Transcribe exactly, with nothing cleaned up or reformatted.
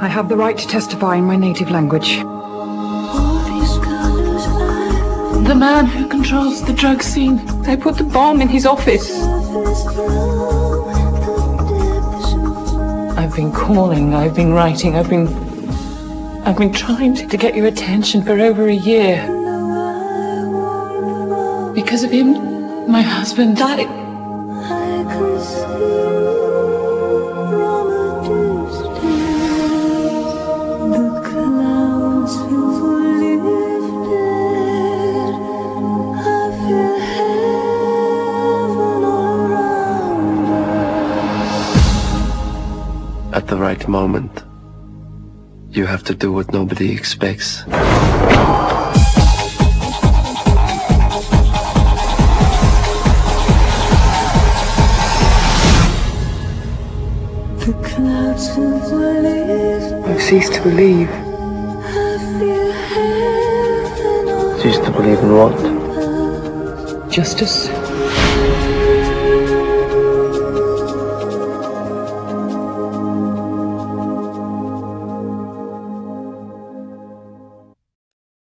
I have the right to testify in my native language. The man who controls the drug scene. They put the bomb in his office. I've been calling, I've been writing, I've been... I've been trying to get your attention for over a year. Because of him, my husband died. At the right moment, you have to do what nobody expects. I've ceased to believe. Ceased to believe in what? Justice.